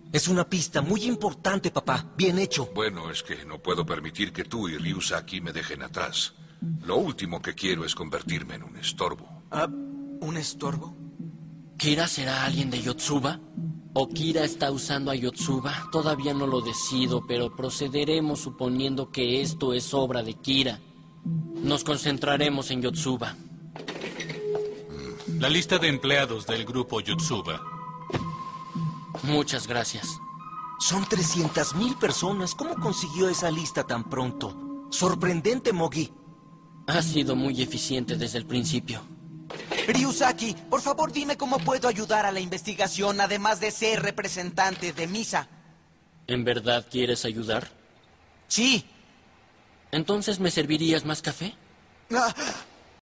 Es una pista muy importante, papá. Bien hecho. Bueno, es que no puedo permitir que tú y Ryusaki me dejen atrás. Lo último que quiero es convertirme en un estorbo. ¿Un estorbo? ¿Kira será alguien de Yotsuba? ¿O Kira está usando a Yotsuba? Todavía no lo decido, pero procederemos suponiendo que esto es obra de Kira. Nos concentraremos en Yotsuba. La lista de empleados del grupo Yotsuba. Muchas gracias. Son 300,000 personas. ¿Cómo consiguió esa lista tan pronto? Sorprendente, Mogi. Ha sido muy eficiente desde el principio. Ryusaki, por favor dime cómo puedo ayudar a la investigación, además de ser representante de Misa. ¿En verdad quieres ayudar? Sí. ¿Entonces me servirías más café?